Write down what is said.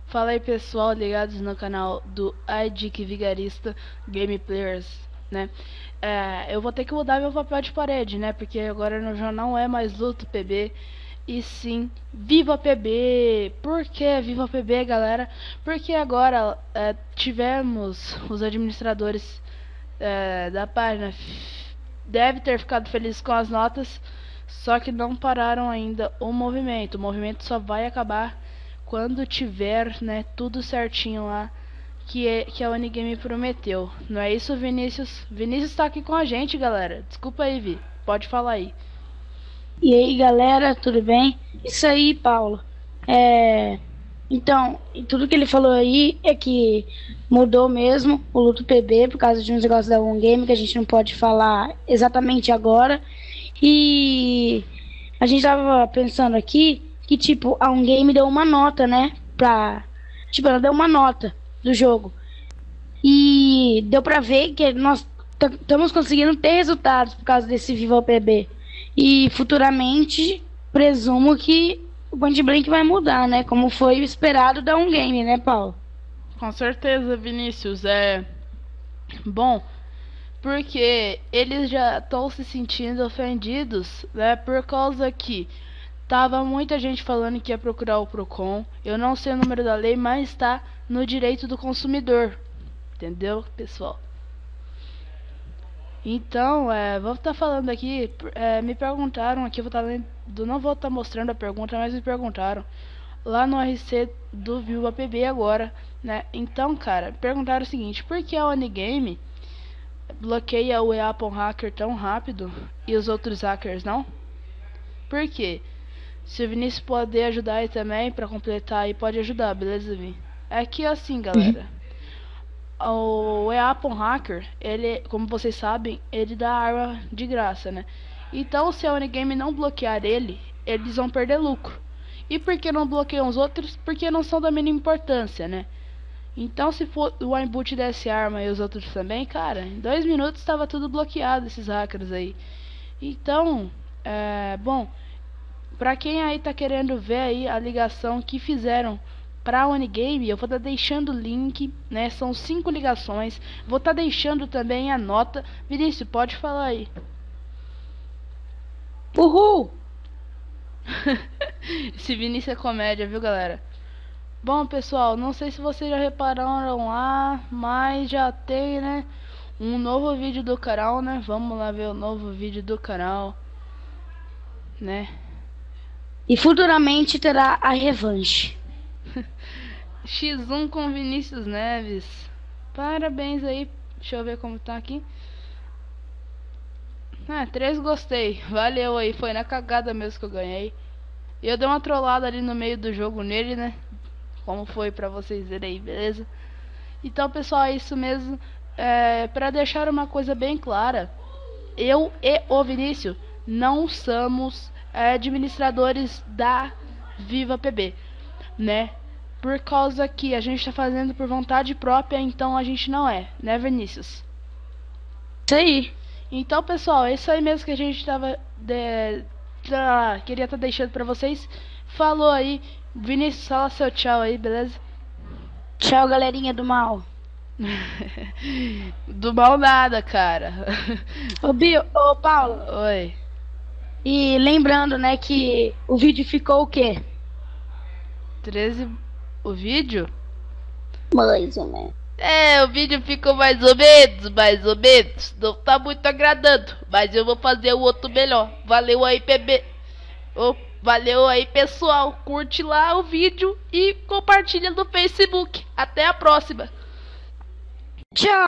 Fala aí pessoal, ligados no canal do iDick Vigarista Gameplayers, né? Eu vou ter que mudar meu papel de parede, né? Porque agora já não é mais Luto PB, e sim Viva PB. Por que Viva PB, galera? Porque agora tivemos os administradores da página deve ter ficado feliz com as notas, só que não pararam ainda o movimento. O movimento só vai acabar quando tiver, né, tudo certinho lá que a Unigame prometeu. Não é isso, Vinícius? Vinícius tá aqui com a gente, galera. Desculpa aí, Vi. Pode falar aí. E aí, galera, tudo bem? Isso aí, Paulo. Então, tudo que ele falou aí é que mudou mesmo o Luto PB por causa de uns negócios da One Game que a gente não pode falar exatamente agora. E a gente tava pensando aqui que, tipo, a One Game deu uma nota, né? Tipo, ela deu uma nota do jogo. E deu pra ver que nós estamos conseguindo ter resultados por causa desse Viva PB. E futuramente, presumo que o Point Blank vai mudar, né? Como foi o esperado da Um Game, né, Paulo? Com certeza, Vinícius. Bom, porque eles já estão se sentindo ofendidos, né? Por causa que tava muita gente falando que ia procurar o Procon. Eu não sei o número da lei, mas está no direito do consumidor. Entendeu, pessoal? Então, vou estar falando aqui. Me perguntaram aqui, eu vou estar lendo, não vou estar mostrando a pergunta, mas me perguntaram lá no RC do Viva PB agora, né? Então, cara, perguntaram o seguinte: por que a Onigame bloqueia o Apple Hacker tão rápido e os outros hackers não? Por quê? Se o Vinícius poder ajudar aí também pra completar aí, pode ajudar, beleza, Vi? É que assim, galera, o Apple Hacker, ele, como vocês sabem, ele dá arma de graça, né? Então, se a Unigame não bloquear ele, eles vão perder lucro. E por que não bloqueiam os outros? Porque não são da mínima importância, né? Então, se for o Inboot desse arma e os outros também, cara, em 2 minutos estava tudo bloqueado, esses hackers aí. Então, bom, pra quem aí tá querendo ver aí a ligação que fizeram pra Unigame, eu vou estar deixando o link, né? São 5 ligações. Vou estar deixando também a nota. Vinícius, pode falar aí. Uhul! Esse Vinícius é comédia, viu, galera? Bom, pessoal, não sei se vocês já repararam lá, mas já tem, né, um novo vídeo do canal, né? Vamos lá ver o novo vídeo do canal, né? E futuramente terá a revanche. X1 com Vinícius Neves. Parabéns aí. Deixa eu ver como tá aqui. 3 gostei. Valeu aí. Foi na cagada mesmo que eu ganhei. E eu dei uma trollada ali no meio do jogo nele, né? Como foi pra vocês verem aí, beleza? Então, pessoal, é isso mesmo. Pra deixar uma coisa bem clara, eu e o Vinícius não somos administradores da Viva PB, né? Por causa que a gente tá fazendo por vontade própria, então a gente não é, né, Vinícius? Isso aí. Então, pessoal, é isso aí mesmo que a gente queria estar deixando pra vocês. Falou aí, Vinícius, fala seu tchau aí, beleza? Tchau, galerinha do mal. Do mal nada, cara. Ô, Paulo. Oi. E lembrando, né, que o vídeo ficou o quê? 13. O vídeo? Mais ou menos. O vídeo ficou mais ou menos, mais ou menos. Não tá muito agradando, mas eu vou fazer o outro melhor. Valeu aí, PB. Valeu aí, pessoal. Curte lá o vídeo e compartilha no Facebook. Até a próxima. Tchau.